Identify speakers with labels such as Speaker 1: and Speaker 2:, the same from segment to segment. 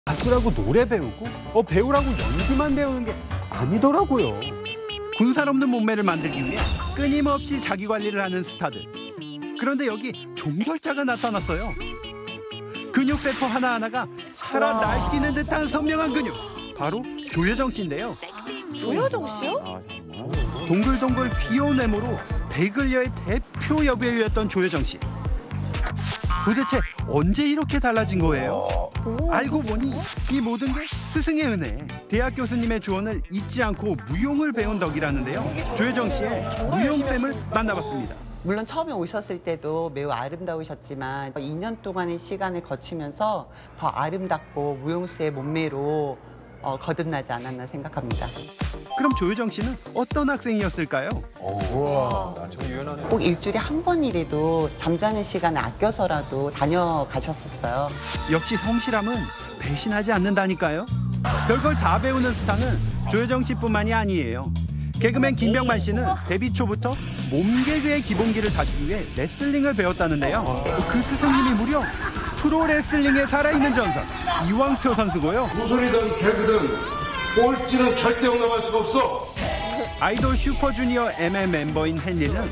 Speaker 1: 가수라고 노래 배우고 배우라고 연기만 배우는 게 아니더라고요.
Speaker 2: 군살 없는 몸매를 만들기 위해 끊임없이 자기 관리를 하는 스타들. 그런데 여기 종결자가 나타났어요. 근육 세포 하나하나가 살아 날뛰는 듯한 선명한 근육. 바로 조여정 씨인데요.
Speaker 3: 조여정 씨요?
Speaker 2: 동글동글 귀여운 외모로 배글녀의 대표 여배우였던 조여정 씨. 도대체 언제 이렇게 달라진 거예요? 알고 보니 이 모든 게 스승의 은혜. 대학 교수님의 조언을 잊지 않고 무용을 배운 덕이라는데요. 조여정 씨의 무용쌤을 만나봤습니다.
Speaker 4: 물론 처음에 오셨을 때도 매우 아름다우셨지만 2년 동안의 시간을 거치면서 더 아름답고 무용수의 몸매로 거듭나지 않았나 생각합니다.
Speaker 2: 그럼 조여정 씨는 어떤 학생이었을까요?
Speaker 1: 우와, 저 유연하네.
Speaker 4: 꼭 일주일에 한 번이라도 잠자는 시간을 아껴서라도 다녀가셨었어요.
Speaker 2: 역시 성실함은 배신하지 않는다니까요. 별걸 다 배우는 스타는 조여정 씨뿐만이 아니에요. 개그맨 김병만 씨는 데뷔 초부터 몸개그의 기본기를 다지기 위해 레슬링을 배웠다는데요. 그 스승님이 무려 프로레슬링에 살아있는 전설 이왕표 선수고요.
Speaker 5: 무술이든 개그든 꼴찌는 절대 용납할 수가 없어.
Speaker 2: 아이돌 슈퍼주니어 MM 멤버인 헨리는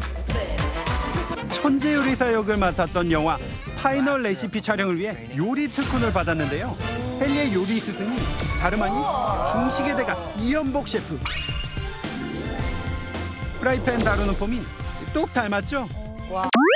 Speaker 2: 천재 요리사 역을 맡았던 영화 파이널 레시피 촬영을 위해 요리 특훈을 받았는데요. 헨리의 요리 스승이 다름 아닌 중식의 대가 이연복 셰프. 프라이팬 다루는 폼이 똑 닮았죠?
Speaker 3: 와.